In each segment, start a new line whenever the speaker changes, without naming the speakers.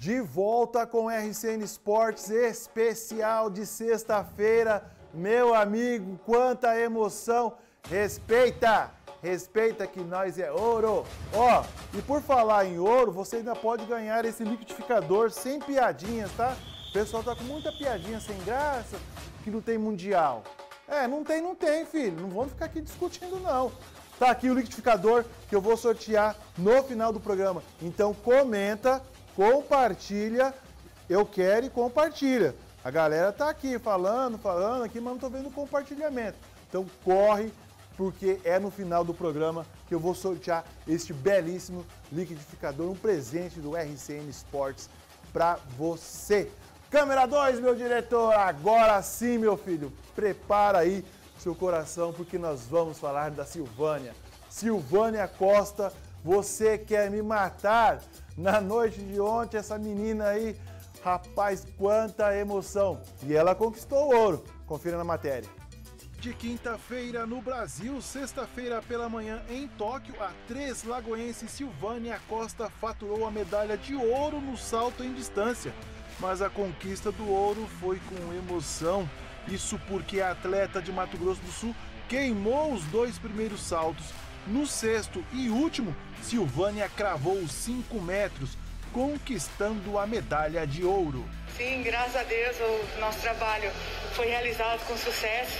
De volta com RCN Esportes especial de sexta-feira. Meu amigo, quanta emoção! Respeita! Respeita que nós é ouro! Ó, e por falar em ouro, você ainda pode ganhar esse liquidificador sem piadinhas, tá? O pessoal tá com muita piadinha sem graça, que não tem mundial. É, não tem, filho. Não vamos ficar aqui discutindo, não. Tá aqui o liquidificador que eu vou sortear no final do programa. Então comenta, compartilha, eu quero e compartilha. A galera tá aqui falando aqui, mas não tô vendo compartilhamento. Então corre, porque é no final do programa que eu vou sortear este belíssimo liquidificador, um presente do RCN Esportes para você. Câmera 2, meu diretor, agora sim, meu filho, prepara aí seu coração, porque nós vamos falar da Silvânia. Silvânia Costa, você quer me matar? Na noite de ontem, essa menina aí, rapaz, quanta emoção. E ela conquistou o ouro. Confira na matéria. De quinta-feira no Brasil, sexta-feira pela manhã em Tóquio, a Três Lagoense Silvânia Costa faturou a medalha de ouro no salto em distância. Mas a conquista do ouro foi com emoção. Isso porque a atleta de Mato Grosso do Sul queimou os 2 primeiros saltos. No sexto e último, Silvânia cravou os 5 metros, conquistando a medalha de ouro.
Sim, graças a Deus o nosso trabalho foi realizado com sucesso.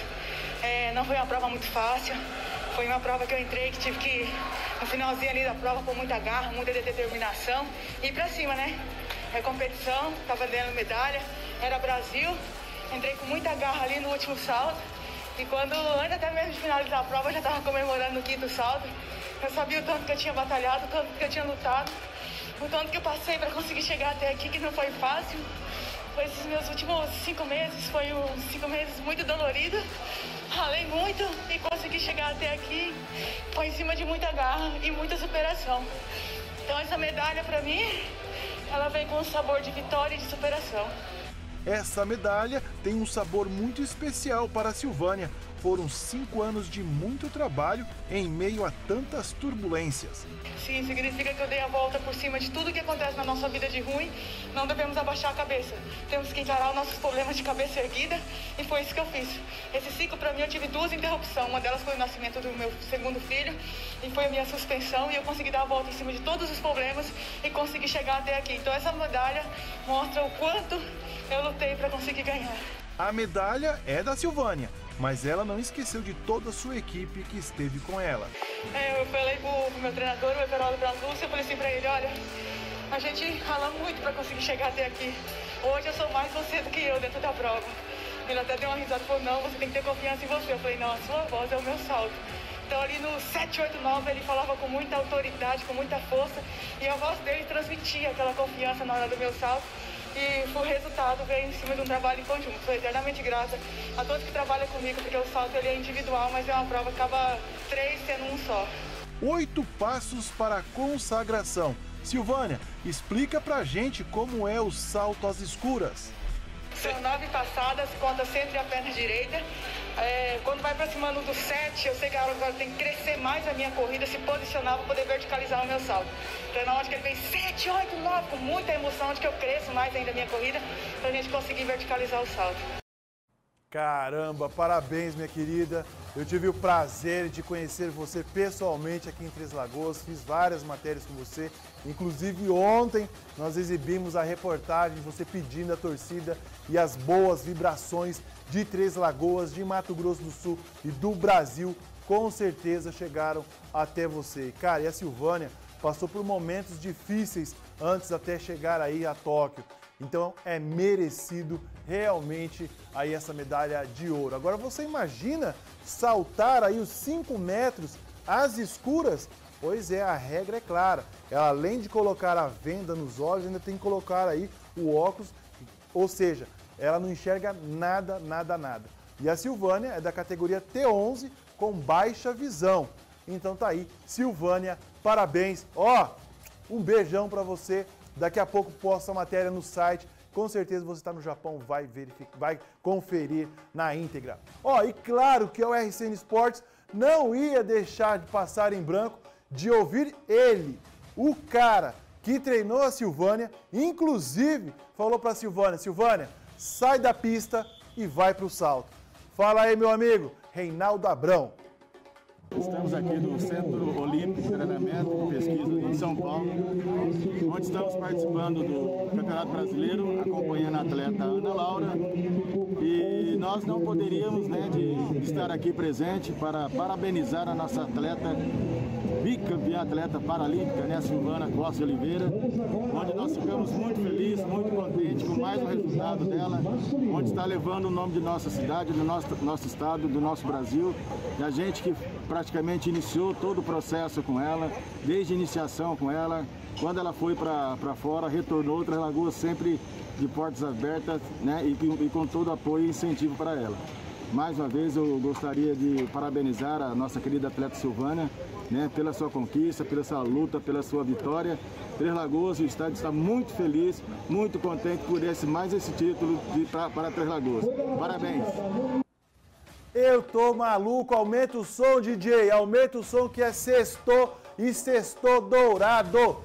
Não foi uma prova muito fácil, foi uma prova que eu entrei, que tive que, no finalzinho ali da prova, com muita garra, muita determinação, e ir pra cima, né? É competição, tava dando medalha, era Brasil, entrei com muita garra ali no último salto, e quando, antes até mesmo de finalizar a prova, eu já tava comemorando o 5º salto. Eu sabia o tanto que eu tinha batalhado, o tanto que eu tinha lutado, o tanto que eu passei para conseguir chegar até aqui, que não foi fácil. Foi esses meus últimos 5 meses, foi uns 5 meses muito doloridos. Ralei muito e consegui chegar até aqui. Foi em cima de muita garra e muita superação. Então essa medalha para mim, ela vem com um sabor de vitória e de superação.
Essa medalha tem um sabor muito especial para a Silvânia. Foram 5 anos de muito trabalho em meio a tantas turbulências.
Sim, significa que eu dei a volta por cima de tudo que acontece na nossa vida de ruim. Não devemos abaixar a cabeça. Temos que encarar os nossos problemas de cabeça erguida, e foi isso que eu fiz. Esse ciclo, para mim, eu tive 2 interrupções. Uma delas foi o nascimento do meu 2º filho, e foi a minha suspensão, e eu consegui dar a volta em cima de todos os problemas e consegui chegar até aqui. Então essa medalha mostra o quanto eu lutei para conseguir ganhar.
A medalha é da Silvânia, mas ela não esqueceu de toda a sua equipe que esteve com ela.
Eu falei pro meu treinador, o Everaldo Braslúcio, eu falei assim pra ele: olha, a gente rala muito pra conseguir chegar até aqui. Hoje eu sou mais você do que eu dentro da prova. Ele até deu uma risada e falou: não, você tem que ter confiança em você. Eu falei: não, a sua voz é o meu salto. Então ali no 789 ele falava com muita autoridade, com muita força, e a voz dele transmitia aquela confiança na hora do meu salto. E o resultado veio em cima de um trabalho em conjunto. Sou eternamente grata a todos que trabalham comigo, porque o salto ele é individual, mas é uma prova que acaba 3 sendo um só.
8 passos para a consagração. Silvânia, explica pra gente como é o salto às escuras.
São 9 passadas, conta sempre a perna direita. Quando vai aproximando do 7, eu sei que agora tem que crescer mais a minha corrida, se posicionar para poder verticalizar o meu salto. Então na hora que ele vem 7, 8, 9, com muita emoção, onde que eu cresço mais ainda a minha corrida, para a gente conseguir verticalizar o salto.
Caramba, parabéns, minha querida. Eu tive o prazer de conhecer você pessoalmente aqui em Três Lagoas, fiz várias matérias com você, inclusive ontem nós exibimos a reportagem, você pedindo a torcida e as boas vibrações de Três Lagoas, de Mato Grosso do Sul e do Brasil, com certeza chegaram até você. Cara, e a Silvânia passou por momentos difíceis antes até chegar aí a Tóquio. Então é merecido realmente aí essa medalha de ouro. Agora você imagina saltar aí os 5 metros às escuras? Pois é, a regra é clara. Ela, além de colocar a venda nos olhos, ainda tem que colocar aí o óculos, ou seja, ela não enxerga nada, nada, nada. E a Silvânia é da categoria T11 com baixa visão. Então tá aí, Silvânia, parabéns. Ó, um beijão pra você. Daqui a pouco posta a matéria no site. Com certeza você está no Japão, vai verificar, vai conferir na íntegra. Ó, e claro que o RCN Esportes não ia deixar de passar em branco de ouvir ele, o cara que treinou a Silvânia, inclusive falou para a Silvânia, Silvânia, sai da pista e vai para o salto. Fala aí, meu amigo, Reinaldo Abrão.
Estamos aqui no Centro Olímpico de Treinamento e Pesquisa em São Paulo, onde estamos participando do Campeonato Brasileiro, acompanhando a atleta Ana Laura. E nós não poderíamos, de estar aqui presente para parabenizar a nossa atleta, bicampeã atleta paralímpica, a Silvana Costa Oliveira, onde nós ficamos muito felizes, muito contentes com mais um resultado dela, onde está levando o nome de nossa cidade, do nosso estado, do nosso Brasil, e a gente que praticamente iniciou todo o processo com ela, desde a iniciação com ela, quando ela foi para fora, retornou Três Lagoas sempre de portas abertas, e com todo apoio e incentivo para ela. Mais uma vez eu gostaria de parabenizar a nossa querida atleta Silvânia, pela sua conquista, pela sua luta, pela sua vitória. Três Lagoas, o estádio está muito feliz, muito contente por mais esse título para Três Lagoas. Parabéns!
Eu tô maluco, aumenta o som, DJ, aumenta o som que é sextou e sextou dourado.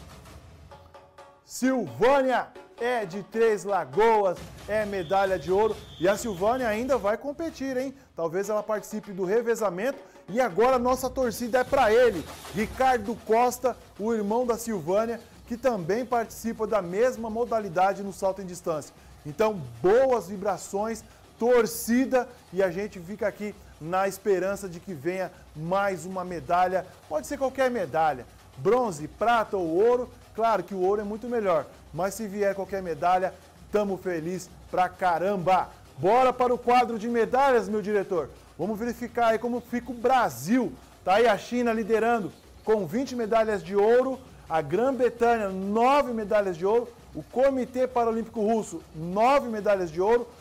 Silvânia é de Três Lagoas, é medalha de ouro e a Silvânia ainda vai competir, hein? Talvez ela participe do revezamento e agora a nossa torcida é para ele, Ricardo Costa, o irmão da Silvânia, que também participa da mesma modalidade no salto em distância. Então, boas vibrações, torcida, e a gente fica aqui na esperança de que venha mais uma medalha, pode ser qualquer medalha, bronze, prata ou ouro, claro que o ouro é muito melhor, mas se vier qualquer medalha, tamo feliz pra caramba. Bora para o quadro de medalhas, meu diretor. Vamos verificar aí como fica o Brasil. Tá aí a China liderando com 20 medalhas de ouro, a Grã-Bretanha 9 medalhas de ouro, o Comitê Paralímpico Russo 9 medalhas de ouro,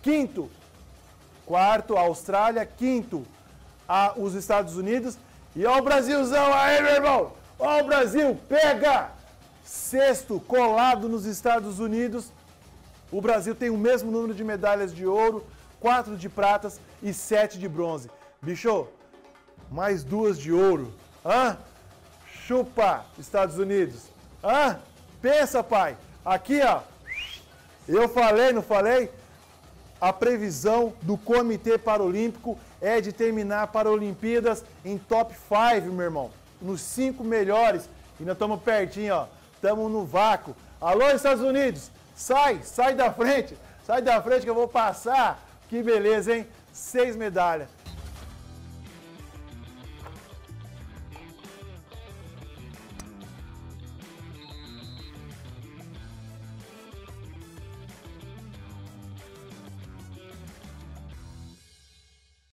quarto a Austrália, quinto os Estados Unidos e ó o Brasilzão aí, meu irmão! Ó o Brasil, pega! Sexto, colado nos Estados Unidos. O Brasil tem o mesmo número de medalhas de ouro, 4 de pratas e 7 de bronze. Bicho, mais 2 de ouro. Hã? Chupa, Estados Unidos. Hã? Pensa, pai. Aqui, ó. Eu falei, não falei? A previsão do Comitê Paralímpico é de terminar para Olimpíadas em top 5, meu irmão. Nos 5 melhores. E nós estamos pertinho, ó. Estamos no vácuo. Alô, Estados Unidos, sai da frente que eu vou passar. Que beleza, hein? 6 medalhas.